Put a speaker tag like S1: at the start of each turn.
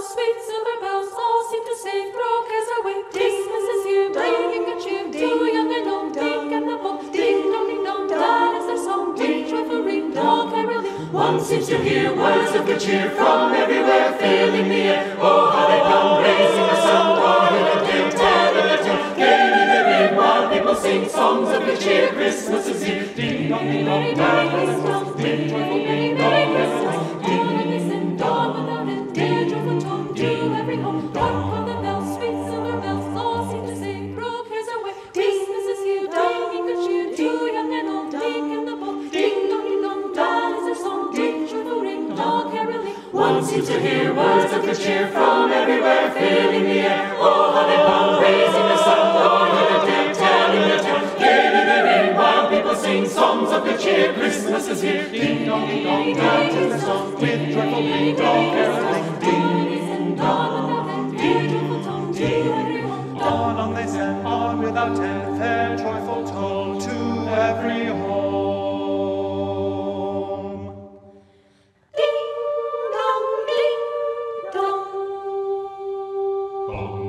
S1: bells, sweet silver bells, all seem to say, throw cares away. Christmas is here, bringing good cheer to young and old, big and the bold. Ding dong, that is their song. Ding, joyful ring, all caroling. One seems to hear words of good cheer from everywhere, filling the air. Oh, how they come, raising the sun, calling a tale, telling a tale. Gaily they ring while people sing songs of good cheer. Christmas is here. Ding dong, that is their song. Ding, joyful ring, all caroling. Ding, listen, dawn without end, dear joyful tone to every home. Hark on the bells, sweet silver bells, all seem to say, throw cares away. Christmas is here, bringing good cheer to young and old, big and the bold. Ding dong, that is their song. Ding, joyful ring, all caroling. One seems to hear words of good cheer from everywhere, filling the air. Oh, how they come, raising the sun, calling a tale, telling a tale. Gaily they ring while people sing songs of good cheer. Christmas is here. Ding dong, that is the song. With joyful ring, all caroling. Ding, dawn without end, dear joyful tone to every home.
S2: On they send, on without end, their joyful toll to every home.
S1: Ding dong, ding dong.
S2: Home